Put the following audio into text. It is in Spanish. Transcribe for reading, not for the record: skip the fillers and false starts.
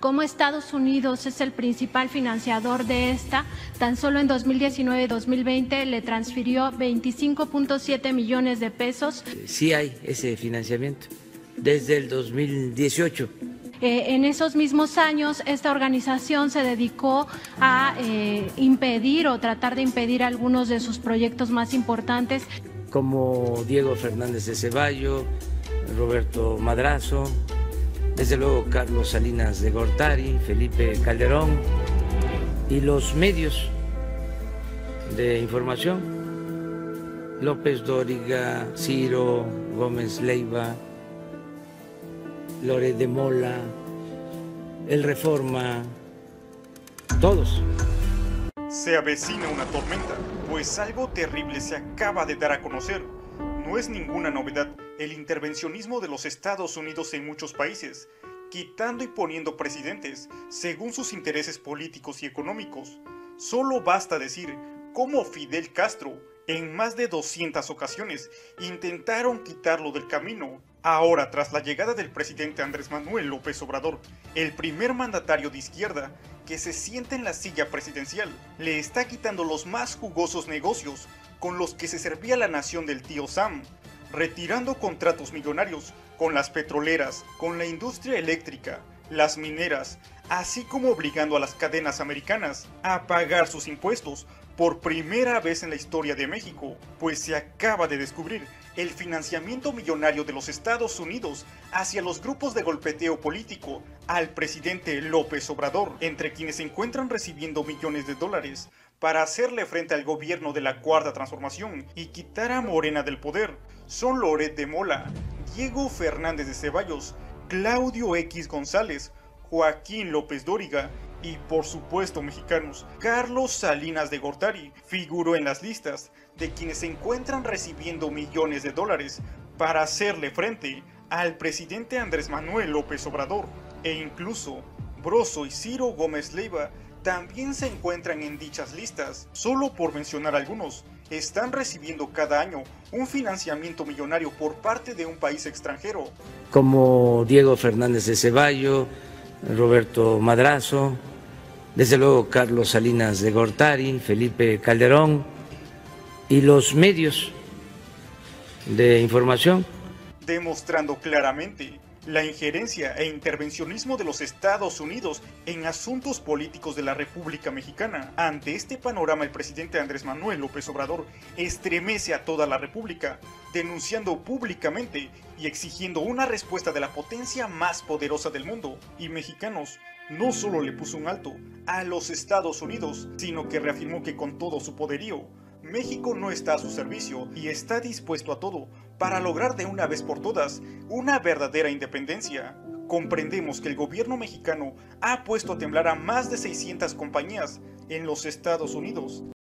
como Estados Unidos es el principal financiador de esta, tan solo en 2019-2020 le transfirió 25.7 millones de pesos. Sí hay ese financiamiento desde el 2018. En esos mismos años, esta organización se dedicó a impedir o tratar de impedir algunos de sus proyectos más importantes. Como Diego Fernández de Ceballos, Roberto Madrazo, desde luego Carlos Salinas de Gortari, Felipe Calderón y los medios de información, López Dóriga, Ciro Gómez Leiva, Loret de Mola, El Reforma, todos. Se avecina una tormenta, pues algo terrible se acaba de dar a conocer. No es ninguna novedad el intervencionismo de los Estados Unidos en muchos países, quitando y poniendo presidentes según sus intereses políticos y económicos. Solo basta decir cómo Fidel Castro, en más de 200 ocasiones, intentaron quitarlo del camino. Ahora, tras la llegada del presidente Andrés Manuel López Obrador, el primer mandatario de izquierda que se sienta en la silla presidencial, le está quitando los más jugosos negocios con los que se servía la nación del tío Sam, retirando contratos millonarios con las petroleras, con la industria eléctrica, las mineras, así como obligando a las cadenas americanas a pagar sus impuestos por primera vez en la historia de México, pues se acaba de descubrir el financiamiento millonario de los Estados Unidos hacia los grupos de golpeteo político al presidente López Obrador, entre quienes se encuentran recibiendo millones de dólares para hacerle frente al gobierno de la Cuarta Transformación y quitar a Morena del poder. Son Loret de Mola, Diego Fernández de Ceballos, Claudio X González, Joaquín López Dóriga y, por supuesto, mexicanos, Carlos Salinas de Gortari figuró en las listas de quienes se encuentran recibiendo millones de dólares para hacerle frente al presidente Andrés Manuel López Obrador. E incluso Broso y Ciro Gómez Leiva también se encuentran en dichas listas. Solo por mencionar algunos, están recibiendo cada año un financiamiento millonario por parte de un país extranjero. Como Diego Fernández de Ceballos, Roberto Madrazo, desde luego Carlos Salinas de Gortari, Felipe Calderón y los medios de información. Demostrando claramente la injerencia e intervencionismo de los Estados Unidos en asuntos políticos de la República Mexicana. Ante este panorama, el presidente Andrés Manuel López Obrador estremece a toda la República, denunciando públicamente y exigiendo una respuesta de la potencia más poderosa del mundo. Y mexicanos, no solo le puso un alto a los Estados Unidos, sino que reafirmó que con todo su poderío, México no está a su servicio y está dispuesto a todo para lograr de una vez por todas una verdadera independencia. Comprendemos que el gobierno mexicano ha puesto a temblar a más de 600 compañías en los Estados Unidos.